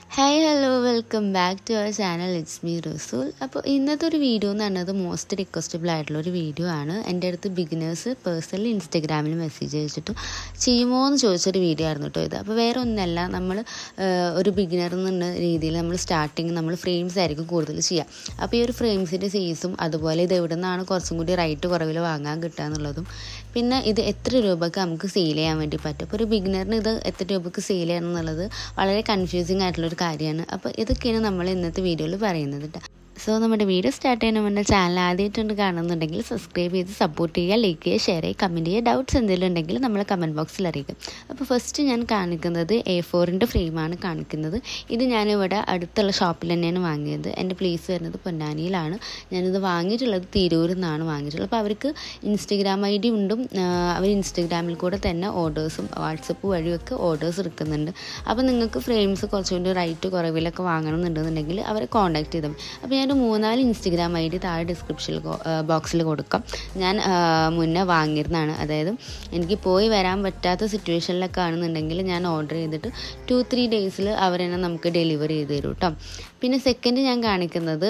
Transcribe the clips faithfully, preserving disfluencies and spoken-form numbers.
Hi, hello, welcome back to our channel. It's me, Rasul. അപ്പോൾ ഇന്നത്തെ ഒരു video എന്ന് പറഞ്ഞത് മോസ്റ്റ് റിക്വസ്റ്റബിൾ ആയിട്ടുള്ള ഒരു വീഡിയോ ആണ്. എൻ്റെ അടുത്ത് ബിഗിനേഴ്സ് പേഴ്സണലി ഇൻസ്റ്റഗ്രാമിൽ മെസ്സേജ് അയച്ചിട്ട് ചെയ്യുമോ എന്ന് ചോദിച്ചൊരു വീഡിയോ ആയിരുന്നു കേട്ടോ ഇത്. അപ്പോൾ വേറെ ഒന്നല്ല, നമ്മൾ ഒരു ബിഗിനർ എന്നുള്ള രീതിയിൽ നമ്മൾ സ്റ്റാർട്ടിങ് നമ്മൾ ഫ്രെയിംസ് ആയിരിക്കും കൂടുതൽ ചെയ്യുക. അപ്പോൾ ഈ ഒരു ഫ്രെയിംസിൻ്റെ സൈസും അതുപോലെ ഇത് എവിടെ നിന്നാണ് കുറച്ചും കൂടി റേറ്റ് കുറവിൽ വാങ്ങാൻ കിട്ടുക എന്നുള്ളതും പിന്നെ ഇത് എത്ര രൂപയ്ക്ക് നമുക്ക് സെയിൽ ചെയ്യാൻ വേണ്ടി പറ്റും. അപ്പോൾ ഒരു ബിഗിനറിന് ഇത് എത്ര രൂപയ്ക്ക് സെയിൽ ചെയ്യണം എന്നുള്ളത് വളരെ കൺഫ്യൂസിങ് ആയിട്ടുള്ളൊരു കാര്യമാണ്. അപ്പോൾ ഇതൊക്കെയാണ് നമ്മൾ ഇന്നത്തെ വീഡിയോയിൽ പറയുന്നത് കേട്ടോ. സോ നമ്മുടെ വീഡിയോ സ്റ്റാർട്ട് ചെയ്യുന്ന മുന്നേ ചാനൽ ആദ്യമായിട്ടുണ്ട് കാണുന്നുണ്ടെങ്കിൽ സബ്സ്ക്രൈബ് ചെയ്ത് സപ്പോർട്ട് ചെയ്യുക, ലൈക്ക് ചെയ്യുക, ഷെയർ ചെയ്യുക, കമൻറ്റ് ചെയ്യുക. ഡൗട്ട്സ് എന്തെങ്കിലും ഉണ്ടെങ്കിൽ നമ്മൾ കമൻറ്റ് ബോക്സിൽ അറിയിക്കും. അപ്പോൾ ഫസ്റ്റ് ഞാൻ കാണിക്കുന്നത് എ ഫോറിൻ്റെ ഫ്രെയിമാണ് കാണിക്കുന്നത്. ഇത് ഞാനിവിടെ അടുത്തുള്ള ഷോപ്പിൽ തന്നെയാണ് വാങ്ങിയത്. എൻ്റെ പ്ലേസ് വരുന്നത് പൊന്നാനിയിലാണ്. ഞാനിത് വാങ്ങിയിട്ടുള്ളത് തിരൂരിൽ നിന്നാണ് വാങ്ങിയിട്ടുള്ളത്. അപ്പോൾ അവർക്ക് ഇൻസ്റ്റഗ്രാം ഐ ഡി ഉണ്ടും അവർ ഇൻസ്റ്റഗ്രാമിൽ കൂടെ തന്നെ ഓർഡേഴ്സും വാട്സപ്പ് വഴിയൊക്കെ ഓർഡേഴ്സ് എടുക്കുന്നുണ്ട്. അപ്പോൾ നിങ്ങൾക്ക് ഫ്രെയിംസ് കുറച്ചുകൂടി റേറ്റ് കുറവിലൊക്കെ വാങ്ങണമെന്നുണ്ടെന്നുണ്ടെങ്കിൽ അവരെ കോൺടാക്ട് ചെയ്താൽ മതി. അപ്പോൾ ഞാൻ ഒരു മൂന്നാല് ഇൻസ്റ്റഗ്രാം ഐ ഡി താഴെ ഡിസ്ക്രിപ്ഷനിൽ ബോക്സിൽ കൊടുക്കാം. ഞാൻ മുന്നേ വാങ്ങിയിരുന്നതാണ്. അതായത് എനിക്ക് പോയി വരാൻ പറ്റാത്ത സിറ്റുവേഷനിലൊക്കെ ആണെന്നുണ്ടെങ്കിൽ ഞാൻ ഓർഡർ ചെയ്തിട്ട് ടു ത്രീ ഡേയ്സിൽ അവരെന്നെ നമുക്ക് ഡെലിവറി ചെയ്ത് തരും കേട്ടോ. പിന്നെ സെക്കൻഡ് ഞാൻ കാണിക്കുന്നത്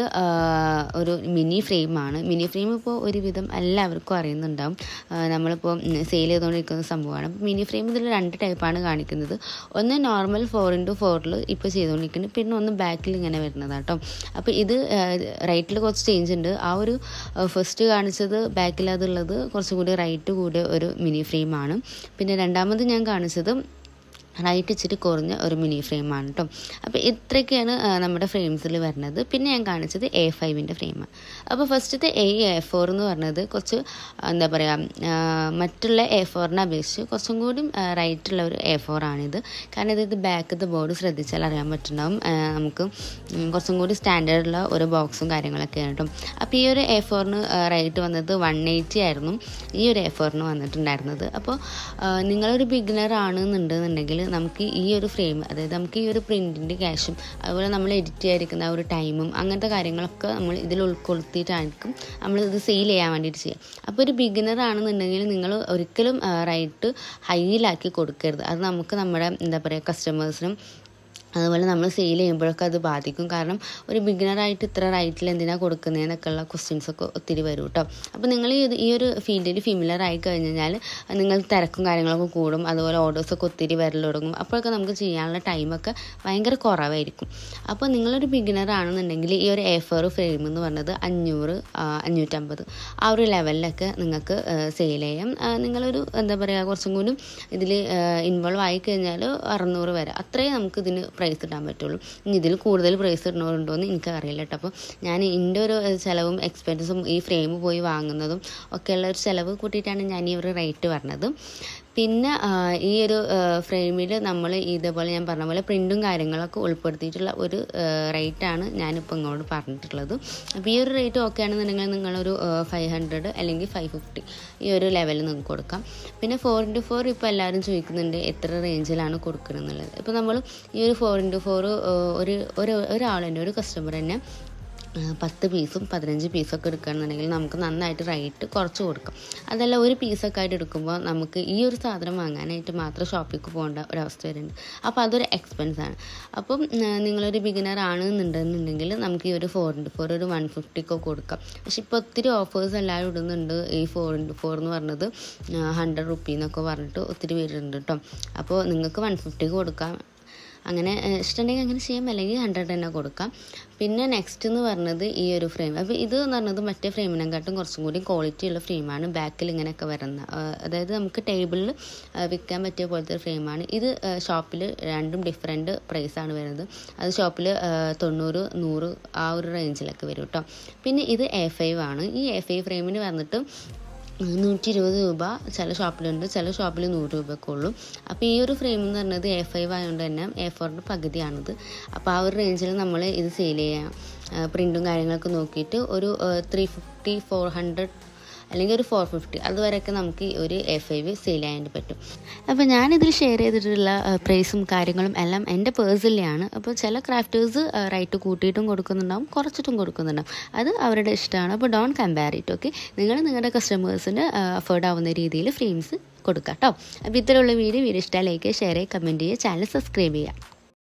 ഒരു മിനി ഫ്രെയിമാണ്. മിനി ഫ്രെയിം ഇപ്പോൾ ഒരുവിധം എല്ലാവർക്കും അറിയുന്നുണ്ടാവും, നമ്മളിപ്പോൾ സെയിൽ ചെയ്തുകൊണ്ടിരിക്കുന്ന സംഭവമാണ്. അപ്പോൾ മിനി ഫ്രെയിം ഇതിൽ രണ്ട് ടൈപ്പാണ് കാണിക്കുന്നത്. ഒന്ന് നോർമൽ ഫോർ ഇൻറ്റു ഫോറിൽ ഇപ്പോൾ ചെയ്തുകൊണ്ടിരിക്കുന്നത്, പിന്നെ ഒന്ന് ബാക്കിൽ ഇങ്ങനെ വരുന്നതാണ് കേട്ടോ. അപ്പോൾ ഇത് റൈറ്റിൽ കുറച്ച് ചേഞ്ച് ഉണ്ട്. ആ ഒരു ഫസ്റ്റ് കാണിച്ചത് ബാക്കിൽ അതുള്ളത് കുറച്ചും കൂടി റൈറ്റ് കൂടിയ ഒരു മിനി ഫ്രെയിമാണ്. പിന്നെ രണ്ടാമത് ഞാൻ കാണിച്ചത് റൈറ്റ് ഇച്ചിരി കുറഞ്ഞ ഒരു മിനി ഫ്രെയിമാണ് കേട്ടോ. അപ്പോൾ ഇത്രയൊക്കെയാണ് നമ്മുടെ ഫ്രെയിംസിൽ വരുന്നത്. പിന്നെ ഞാൻ കാണിച്ചത് എ ഫൈവിൻ്റെ ഫ്രെയിമാണ്. അപ്പോൾ ഫസ്റ്റത്തെ എ എ ഫോർ എന്ന് പറഞ്ഞത് കുറച്ച് എന്താ പറയുക, മറ്റുള്ള എ ഫോറിനെ അപേക്ഷിച്ച് കുറച്ചും കൂടി റൈറ്റുള്ള ഒരു എ ഫോറാണിത്. കാരണം ഇത് ബാക്കത്തെ ബോർഡ് ശ്രദ്ധിച്ചാൽ അറിയാൻ പറ്റുന്നുണ്ടാവും. നമുക്ക് കുറച്ചും കൂടി സ്റ്റാൻഡേർഡുള്ള ഒരു ബോക്സും കാര്യങ്ങളൊക്കെയാണ് കേട്ടോ. അപ്പോൾ ഈ ഒരു എ ഫോറിന് റൈറ്റ് വന്നത് വൺ എയ്റ്റി ആയിരുന്നു ഈ ഒരു എ ഫോറിന് വന്നിട്ടുണ്ടായിരുന്നത്. അപ്പോൾ നിങ്ങളൊരു ബിഗിനർ ആണെന്നുണ്ടെന്നുണ്ടെങ്കിൽ നമുക്ക് ഈ ഒരു ഫ്രെയിം, അതായത് നമുക്ക് ഈ ഒരു പ്രിൻറ്റിൻ്റെ ക്യാഷും അതുപോലെ നമ്മൾ എഡിറ്റ് ചെയ്യാതിരിക്കുന്ന ആ ഒരു ടൈമും അങ്ങനത്തെ കാര്യങ്ങളൊക്കെ നമ്മൾ ഇതിൽ ഉൾക്കൊള്ളിച്ചിട്ടായിരിക്കും നമ്മൾ ഇത് സെയിൽ ചെയ്യാൻ വേണ്ടിയിട്ട് ചെയ്യുക. അപ്പോൾ ഒരു ബിഗിനർ ആണെന്നുണ്ടെങ്കിൽ നിങ്ങൾ ഒരിക്കലും റൈറ്റ് ഹൈയിലാക്കി കൊടുക്കരുത്. അത് നമുക്ക് നമ്മുടെ എന്താ പറയുക കസ്റ്റമേഴ്സിനും അതുപോലെ നമ്മൾ സെയിൽ ചെയ്യുമ്പോഴൊക്കെ അത് ബാധിക്കും. കാരണം ഒരു ബിഗിനറായിട്ട് ഇത്ര റൈറ്റിൽ എന്തിനാണ് കൊടുക്കുന്നതെന്നൊക്കെയുള്ള ക്വസ്റ്റ്യൻസൊക്കെ ഒത്തിരി വരും കേട്ടോ. അപ്പോൾ നിങ്ങൾ ഈ ഒരു ഫീൽഡിൽ ഫിമിലർ ആയി കഴിഞ്ഞ് കഴിഞ്ഞാൽ നിങ്ങൾക്ക് തിരക്കും കാര്യങ്ങളൊക്കെ കൂടും, അതുപോലെ ഓർഡേഴ്സൊക്കെ ഒത്തിരി വരൽ തുടങ്ങും. അപ്പോഴൊക്കെ നമുക്ക് ചെയ്യാനുള്ള ടൈമൊക്കെ ഭയങ്കര കുറവായിരിക്കും. അപ്പോൾ നിങ്ങളൊരു ബിഗിനർ ആണെന്നുണ്ടെങ്കിൽ ഈ ഒരു എ ഫോർ ഫ്രെയിം എന്ന് പറഞ്ഞത് അഞ്ഞൂറ് അഞ്ഞൂറ്റമ്പത് ആ ഒരു ലെവലിലൊക്കെ നിങ്ങൾക്ക് സെയിൽ ചെയ്യാം. നിങ്ങളൊരു എന്താ പറയുക കുറച്ചും കൂടി ഇതിൽ ഇൻവോൾവ് ആയി കഴിഞ്ഞാൽ അറുന്നൂറ് വരെ അത്രയും നമുക്ക് ഇതിന് പ്രൈസ് ഇടാൻ പറ്റുള്ളൂ. ഇനി ഇതിൽ കൂടുതൽ പ്രൈസ് ഇടുന്നവരുണ്ടോ എന്ന് എനിക്കറിയില്ല കേട്ടോ. അപ്പോൾ ഞാൻ എൻ്റെ ഒരു ചിലവും എക്സ്പെൻസും ഈ ഫ്രെയിം പോയി വാങ്ങുന്നതും ഒക്കെയുള്ള ഒരു ചിലവ് കൂട്ടിയിട്ടാണ് ഞാൻ ഈ ഒരു റേറ്റ് പറഞ്ഞത്. പിന്നെ ഈ ഒരു ഫ്രെയിമിൽ നമ്മൾ ഇതേപോലെ ഞാൻ പറഞ്ഞ പോലെ പ്രിൻറ്റും കാര്യങ്ങളൊക്കെ ഉൾപ്പെടുത്തിയിട്ടുള്ള ഒരു റേറ്റാണ് ഞാനിപ്പോൾ ഇങ്ങോട്ട് പറഞ്ഞിട്ടുള്ളത്. അപ്പോൾ ഈ ഒരു റേറ്റ് ഓക്കെ ആണെന്നുണ്ടെങ്കിൽ നിങ്ങളൊരു ഫൈവ് ഹൺഡ്രഡ് അല്ലെങ്കിൽ ഫൈവ് ഫിഫ്റ്റി ഈ ഒരു ലെവലിൽ നിങ്ങൾക്ക് കൊടുക്കാം. പിന്നെ ഫോർ ഇൻറ്റു ഫോർ ഇപ്പോൾ എല്ലാവരും ചോദിക്കുന്നുണ്ട് എത്ര റേഞ്ചിലാണ് കൊടുക്കണം എന്നുള്ളത്. ഇപ്പോൾ നമ്മൾ ഈ ഒരു ഫോർ ഇൻറ്റു ഫോർ ഒരു ഒരാളെന്നെ ഒരു കസ്റ്റമർ തന്നെ പത്ത് പീസും പതിനഞ്ച് പീസൊക്കെ എടുക്കുകയാണെന്നുണ്ടെങ്കിൽ നമുക്ക് നന്നായിട്ട് റേറ്റ് കുറച്ച് കൊടുക്കാം. അതല്ല ഒരു പീസൊക്കെ ആയിട്ട് എടുക്കുമ്പോൾ നമുക്ക് ഈ ഒരു സാധനം വാങ്ങാനായിട്ട് മാത്രം ഷോപ്പിലേക്ക് പോകേണ്ട ഒരവസ്ഥ വരുന്നുണ്ട്. അപ്പോൾ അതൊരു എക്സ്പെൻസാണ്. അപ്പം നിങ്ങളൊരു ബിഗിനർ ആണെന്നുണ്ടെന്നുണ്ടെങ്കിൽ നമുക്ക് ഈ ഒരു ഫോർ ഇൻറ്റു ഫോർ ഒരു വൺ ഫിഫ്റ്റിക്കൊക്കെ കൊടുക്കാം. പക്ഷെ ഇപ്പോൾ ഒത്തിരി ഓഫേഴ്സ് എല്ലാവരും ഇടുന്നുണ്ട്. ഈ ഫോർ ഇൻറ്റു ഫോർ എന്ന് പറഞ്ഞത് ഹൺഡ്രഡ് റുപ്പീ എന്നൊക്കെ പറഞ്ഞിട്ട് ഒത്തിരി പേരുണ്ട് കേട്ടോ. അപ്പോൾ നിങ്ങൾക്ക് വൺ ഫിഫ്റ്റിക്ക് കൊടുക്കാം. അങ്ങനെ ഇഷ്ടമുണ്ടെങ്കിൽ അങ്ങനെ ചെയ്യാം, അല്ലെങ്കിൽ ഹൺഡ്രഡ് തന്നെ കൊടുക്കാം. പിന്നെ നെക്സ്റ്റ് എന്ന് പറഞ്ഞത് ഈ ഒരു ഫ്രെയിം. അപ്പോൾ ഇത് എന്ന് പറഞ്ഞത് മറ്റേ ഫ്രെയിമിനെക്കാട്ടും കുറച്ചും കൂടി ക്വാളിറ്റി ഉള്ള ഫ്രെയിമാണ്. ബാക്കിൽ ഇങ്ങനെയൊക്കെ വരുന്ന, അതായത് നമുക്ക് ടേബിളിൽ വിൽക്കാൻ പറ്റിയ പോലത്തെ ഒരു ഫ്രെയിമാണ്. ഇത് ഷോപ്പിൽ രണ്ടും ഡിഫറെൻറ്റ് പ്രൈസാണ് വരുന്നത്. അത് ഷോപ്പിൽ തൊണ്ണൂറ് നൂറ് ആ ഒരു റേഞ്ചിലൊക്കെ വരും കേട്ടോ. പിന്നെ ഇത് എ ഫൈവ് ആണ്. ഈ എ ഫൈവ് ഫ്രെയിമിന് വന്നിട്ട് നൂറ്റി ഇരുപത് രൂപ ചില ഷോപ്പിലുണ്ട്, ചില ഷോപ്പിൽ നൂറ് രൂപയൊക്കെ ഉള്ളൂ. അപ്പോൾ ഈ ഒരു ഫ്രെയിം എന്ന് പറഞ്ഞത് എ ഫൈവ് ആയതുകൊണ്ട് തന്നെ എ ഫോറിൻ്റെ പകുതിയാണിത്. അപ്പോൾ ആ ഒരു റേഞ്ചിൽ നമ്മൾ ഇത് സെയിൽ ചെയ്യാം. പ്രിൻറ്റും കാര്യങ്ങളൊക്കെ നോക്കിയിട്ട് ഒരു ത്രീ ഫിഫ്റ്റി ഫോർ ഹൺഡ്രഡ് അല്ലെങ്കിൽ ഒരു ഫോർ ഫിഫ്റ്റി അതുവരെയൊക്കെ നമുക്ക് ഒരു എ ഫൈവ് സെയിൽ ചെയ്യാൻ പറ്റും. അപ്പോൾ ഞാനിതിൽ ഷെയർ ചെയ്തിട്ടുള്ള പ്രൈസും കാര്യങ്ങളും എല്ലാം എൻ്റെ പേഴ്സണലിയാണ്. അപ്പോൾ ചില ക്രാഫ്റ്റേഴ്സ് റേറ്റ് കൂട്ടിയിട്ടും കൊടുക്കുന്നുണ്ടാവും, കുറച്ചിട്ടും കൊടുക്കുന്നുണ്ടാവും. അത് അവരുടെ ഇഷ്ടമാണ്. അപ്പോൾ ഡോൺ കമ്പയർ ഇറ്റ്. ഓക്കെ, നിങ്ങൾ നിങ്ങളുടെ കസ്റ്റമേഴ്സിന് അഫോർഡ് ആവുന്ന രീതിയിൽ ഫ്രെയിംസ് കൊടുക്കാം കേട്ടോ. അപ്പോൾ ഇത്തരമുള്ള വീഡിയോ വീഡിയോ ഇഷ്ടമായി ലൈക്ക് ചെയ്യുക, ഷെയർ ചെയ്യുക, കമൻറ്റ് ചെയ്യുക, ചാനൽ സബ്സ്ക്രൈബ് ചെയ്യുക.